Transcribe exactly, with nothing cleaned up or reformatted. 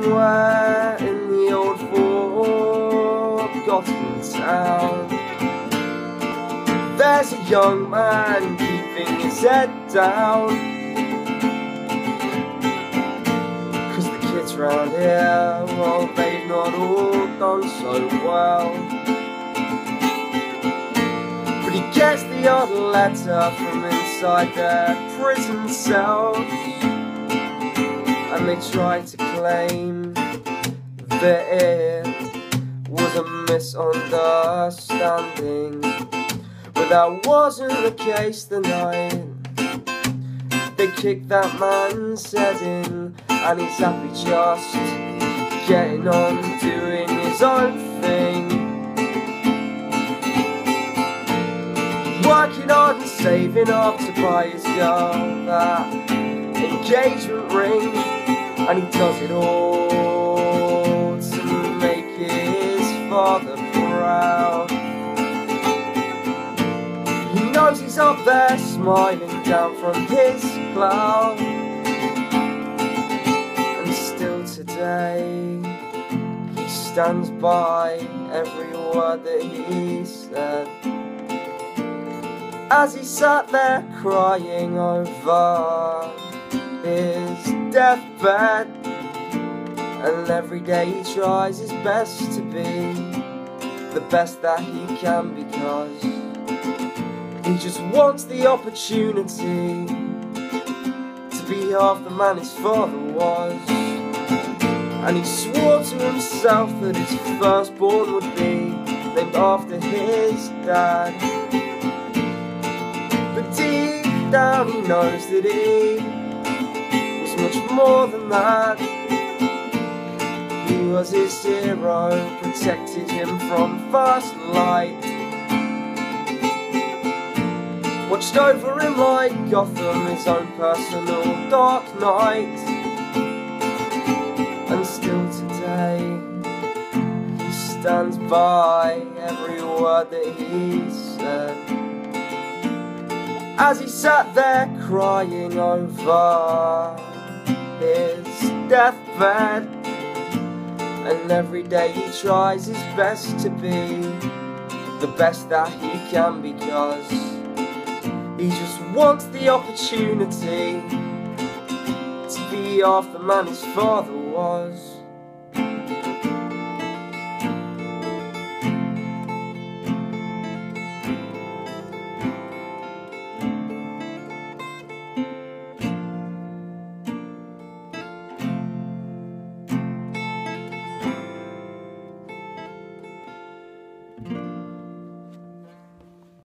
somewhere in the old forgotten town, there's a young man keeping his head down, 'cause the kids round here, well, they've not all done so well. But he gets the odd letter from inside their prison cells, and they try to claim that it was a misunderstanding. But that wasn't the case the night they kicked that man's head in, and he's happy just getting on, doing his own thing, working hard and saving up to buy his girl that engagement ring. And he does it all to make his father proud. He knows he's up there smiling down from his cloud, and still today he stands by every word that he said, as he sat there crying over his deathbed. And every day he tries his best to be the best that he can, because he just wants the opportunity to be half the man his father was. And he swore to himself that his firstborn would be named after his dad. But deep down he knows that he was much more than that. He was his hero, protected him from first light, watched over him like Gotham, his own personal dark knight. And still today he stands by every word that he said, as he sat there crying over his deathbed. And every day he tries his best to be the best that he can, because he just wants the opportunity to be half the man his father was. Thank you.